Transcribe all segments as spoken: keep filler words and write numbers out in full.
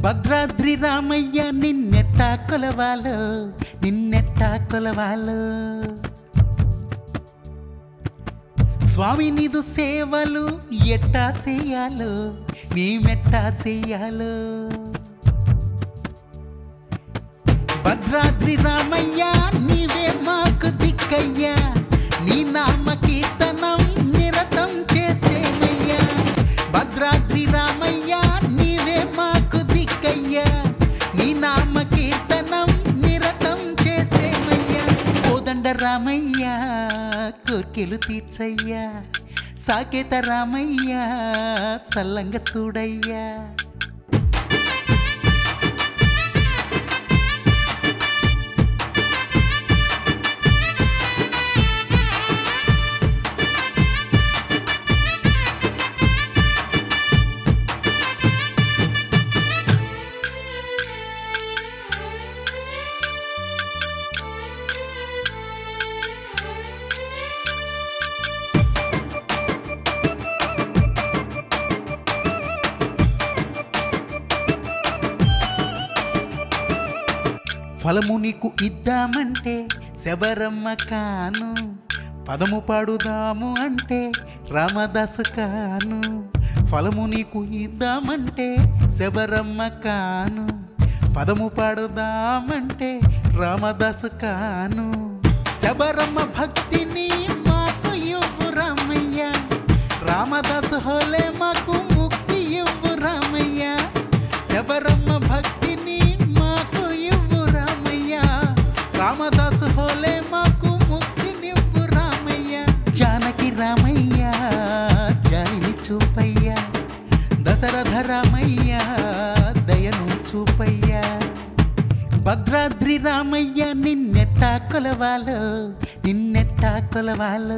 భద్రాద్రి రామయ్య నిన్నెట్టా కొలవాలో నిన్నెట్టా కొలవాలో స్వామి నీదు సేవలు ఎట్టా చేయాలో మేమెట్టా చేయాలో భద్రాద్రి రామయ్య నీవే మాకు దిక్కయ్యా నీ నామ కీర్తనం నిరతం చేసేమయ్యా భద్రాద్రి రామయ్య నీవే మాకు దిక్కయ్యా నీ నామ కీర్తనం నిరతం చేసేమయ్యా కోదండ రామయ్య కోర్కెలు తీర్చయ్యా సాకేత రామయ్య సల్లంగ చూడయ్యా ఫలము నీకు ఇద్దామంటే శబరమ్మ కాను పదము పాడుదాము అంటే రామదాసు కాను ఫలము నీకు ఇద్దామంటే శబరమ్మ కాను పదము పాడుదామంటే రామదాసు కాను శబరమ్మ భక్తిని మాకు ఇవ్వు రామయ్య రామదాసు హోలే మాకు ముక్తి ఇవ్వు రామయ్య శబరమ్మ భక్తిని రామదాసు హోలే మాకు ముక్తి నివ్వు రామయ్య జానకి రామయ్య జాలిని చూపయ్యా దశరథ రామయ్య దయను చూపయ్యా భద్రాద్రి రామయ్య నిన్నెట్టా కొలవాలో నిన్నెట్టా కొలవాలో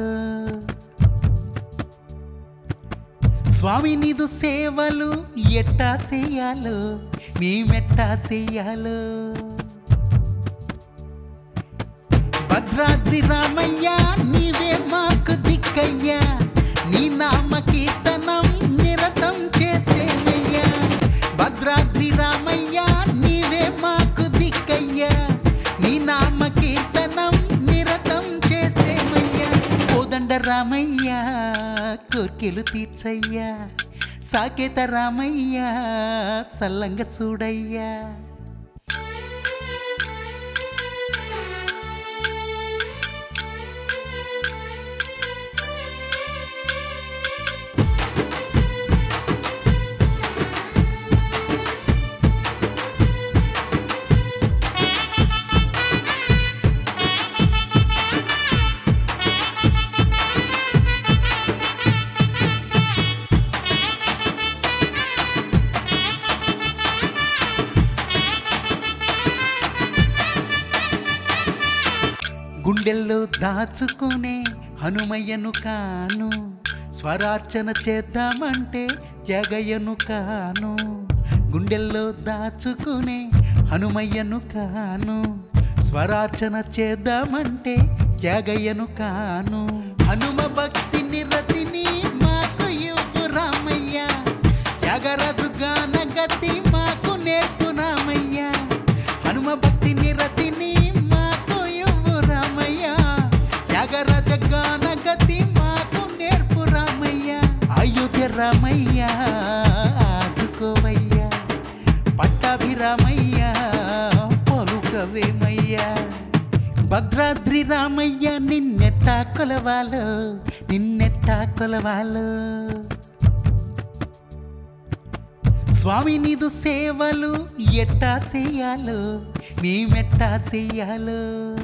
స్వామి నీదు సేవలు ఎట్టా చేయాలో మేమెట్టా చేయాలో భద్రాద్రి రామయ్య నీవే మాకు దిక్కయ్యా నీ నామ కీర్తనం నిరతం చేసేమయ్యా భద్రాద్రి రామయ్య నీవే మాకు దిక్కయ్యా నీ నామ కీర్తనం నిరతం చేసేమయ్యా కోదండ రామయ్య కోర్కెలు తీర్చయ్యా సాకేత రామయ్య సల్లంగ చూడయ్యా గుండెల్లో దాచుకునే హనుమయ్యను కాను స్వరార్చన చేద్దామంటే త్యాగయ్యను కాను గుండెల్లో దాచుకునే హనుమయ్యను కాను స్వరార్చన చేద్దామంటే త్యాగయ్యను కాను హనుమ భక్తి నిరతిని మాకు ఇవ్వు రామయ్య త్యాగరాజు గాన గతి మాకు నేర్పు రామయ్య హనుమ భక్తి నిరతిని రామయ్య ఆదుకోవయ్యా పట్టాభిరామయ్య పలుకవేమయ్యా భద్రాద్రి రామయ్య నిన్నెట్టా కొలవాలో నిన్నెట్టా కొలవాలో స్వామి నీదు సేవలు ఎట్టా చేయాలో మేమెట్టా చేయాలో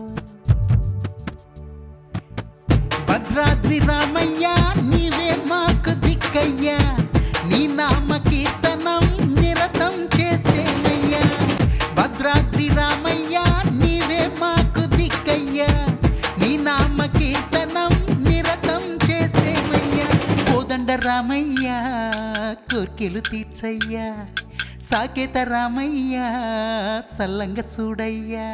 భద్రాద్రి రామయ్య నీవే మాకు దిక్కయ్యా నీ నామ కీర్తనం నిరతం చేసేమయ్యా భద్రాద్రి రామయ్య నీవే మాకు దిక్కయ్యా నీ నామ కీర్తనం నిరతం చేసేమయ్యా కోదండ రామయ్య కోర్కెలు తీర్చయ్యా సాకేత రామయ్య సల్లంగ చూడయ్యా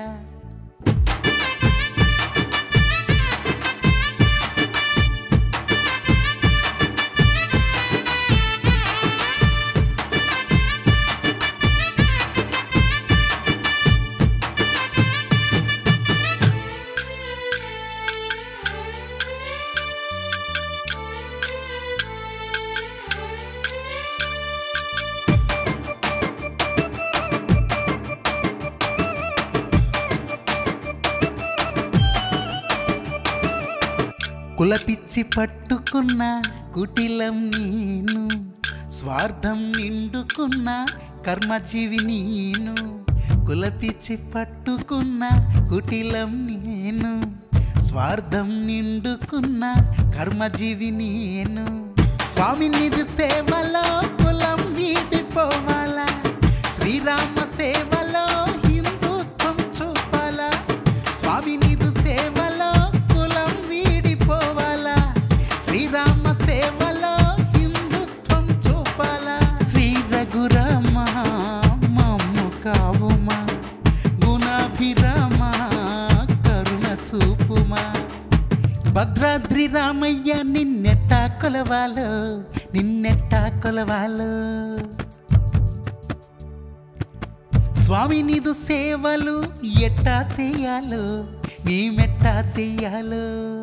కులపిచ్చి పట్టుకున్న కుటిలం నేను, స్వార్థం నిండుకున్న కర్మజీవి నేను. కులపిచ్చి పట్టుకున్న కుటిలం నేను, స్వార్థం నిండుకున్న కర్మజీవి నేను. స్వామి నిధి సేవలో కులం వీడిపోవాలా, శ్రీరామ సేవలో హిందుత్వం చూపాలా. స్వామి నిధి సేవలో కులం వీడిపోవాలా, శ్రీరామ సేవలో హిందుత్వం చూపాలా. శ్రీ రఘురామ మమ్ము కావుమా, గుణాభిరామ కరుణ చూపుమా. భద్రాద్రి రామయ్య నిన్నెట్టా కొలవాలో, నిన్నెట్టా కొలవాలో. స్వామి నిధు సేవలు ఎట్టా చెయ్యాలో, మేమెట్టా చెయ్యాలో.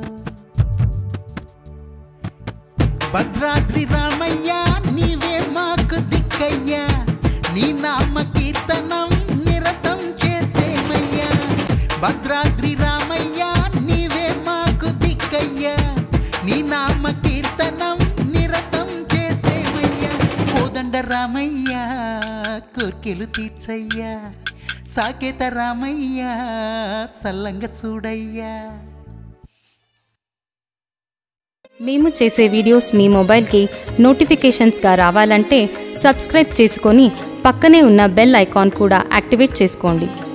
భద్రాద్రి రామయ్య నీవే మాకు దిక్కయ్యా, నీ నామ కీర్తనం నిరతం చేసేమయ్యా. భద్రాద్రి రామయ్య నీవే మాకు దిక్కయ్యా, నీ నామ కీర్తనం నిరతం చేసేమయ్యా. కోదండ రామయ్య కోర్కెలు తీర్చయ్యా, సాకేత రామయ్య సల్లంగా చూడయ్యా. మేము చేసే వీడియోస్ మీ మొబైల్కి నోటిఫికేషన్స్గా రావాలంటే సబ్స్క్రైబ్ చేసుకొని పక్కనే ఉన్న బెల్ ఐకాన్ కూడా యాక్టివేట్ చేసుకోండి.